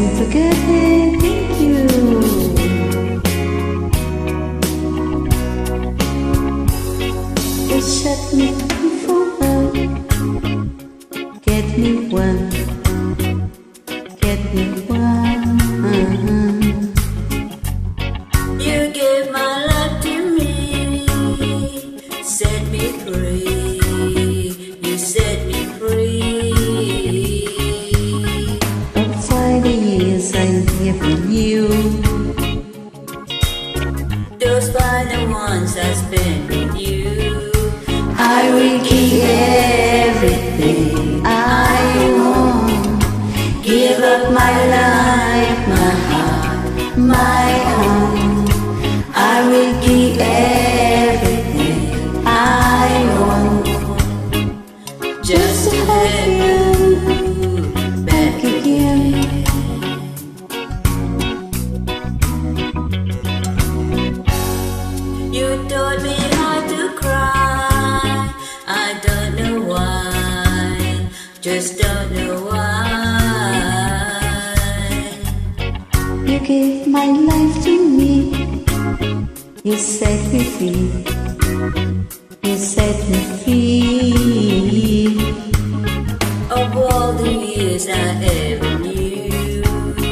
won't forget it. Thank you. You set me for love. Get me one. Get me one. You gave my life to me, set me free. You set me free. All the years I've given you, those are the ones I spent with you. I will give everything I want. Give up my life, my heart, my home. I will give everything I want, just to have you back again. You taught me how to cry. I don't know why, just don't know why. You gave my life to me. You set me free. You set me free. Of all the years I ever knew,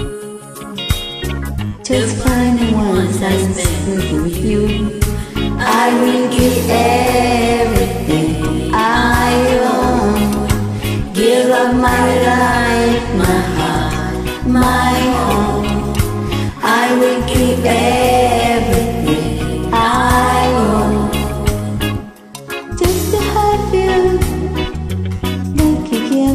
Just find the ones I spent with you. I will give everything I own. Give up my life, my heart, my home. I will give everything I own, just to have you back again.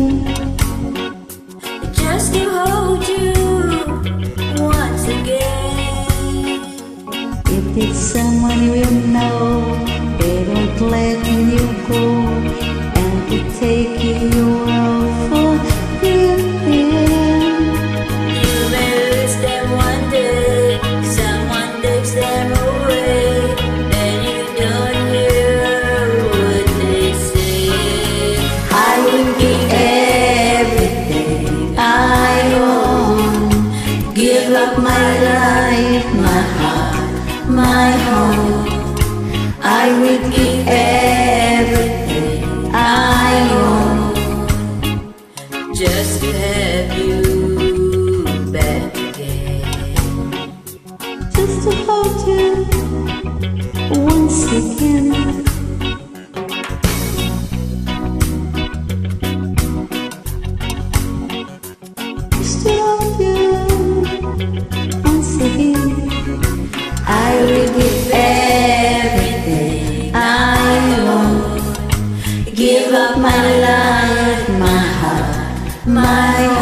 just to hold you once again. If it's someone you will know, they don't let you go, and to take you out for granted. You may lose them one day, someone takes them away, and you don't hear what they say. I will give everything I own. Give up my life, my heart, my home. I will give everything I own, Just to have you back again. just to hold you once again. Just to hold you once again. I will give everything I own. Give up my life, my heart, my